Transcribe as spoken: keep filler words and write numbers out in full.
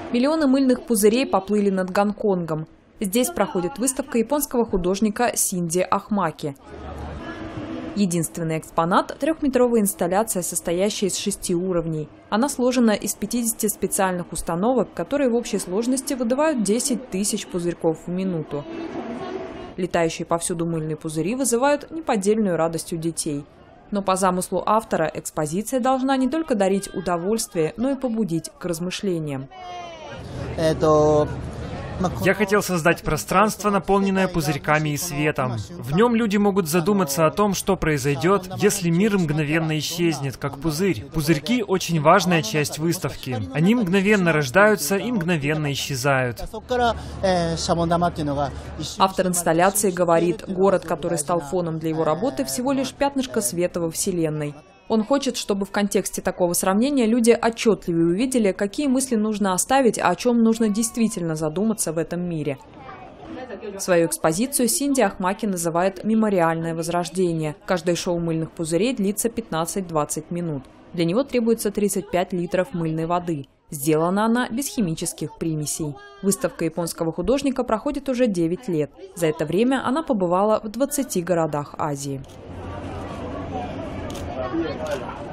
Миллионы мыльных пузырей поплыли над Гонконгом. Здесь проходит выставка японского художника Синди Ахмаки. Единственный экспонат – трехметровая инсталляция, состоящая из шести уровней. Она сложена из пятидесяти специальных установок, которые в общей сложности выдавают десять тысяч пузырьков в минуту. Летающие повсюду мыльные пузыри вызывают неподдельную радость у детей. Но по замыслу автора экспозиция должна не только дарить удовольствие, но и побудить к размышлениям. Я хотел создать пространство, наполненное пузырьками и светом. В нем люди могут задуматься о том, что произойдет, если мир мгновенно исчезнет, как пузырь. Пузырьки – очень важная часть выставки. Они мгновенно рождаются и мгновенно исчезают. Автор инсталляции говорит, город, который стал фоном для его работы, всего лишь пятнышко света во Вселенной. Он хочет, чтобы в контексте такого сравнения люди отчетливее увидели, какие мысли нужно оставить, а о чем нужно действительно задуматься в этом мире. Свою экспозицию Синди Ахмаки называет «Мемориальное возрождение». Каждое шоу мыльных пузырей длится пятнадцать-двадцать минут. Для него требуется тридцать пять литров мыльной воды. Сделана она без химических примесей. Выставка японского художника проходит уже девять лет. За это время она побывала в двадцати городах Азии. Yeah.